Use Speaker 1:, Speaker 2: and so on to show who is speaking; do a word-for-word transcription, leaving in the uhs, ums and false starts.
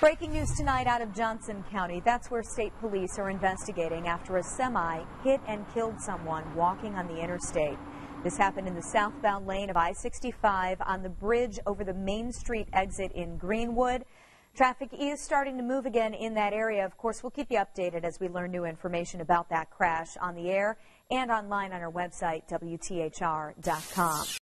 Speaker 1: Breaking news tonight out of Johnson County. That's where state police are investigating after a semi hit and killed someone walking on the interstate. This happened in the southbound lane of I sixty-five on the bridge over the Main Street exit in Greenwood. Traffic is starting to move again in that area. Of course, we'll keep you updated as we learn new information about that crash on the air and online on our website, W T H R dot com.